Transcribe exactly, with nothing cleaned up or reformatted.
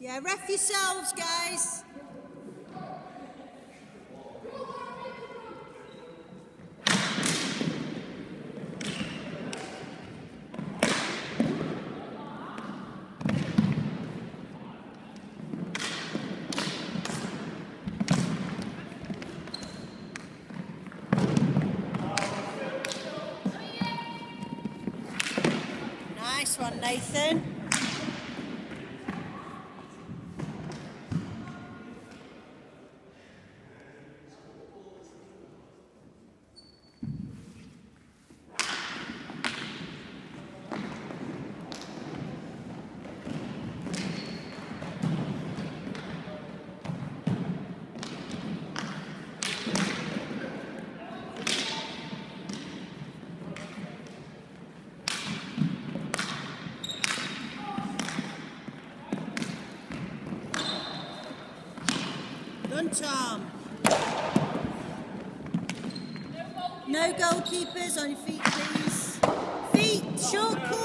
Yeah, ref yourselves, guys. Nice one, Nathan. Done, Tom. No goalkeepers, on your feet, please. Feet, short course.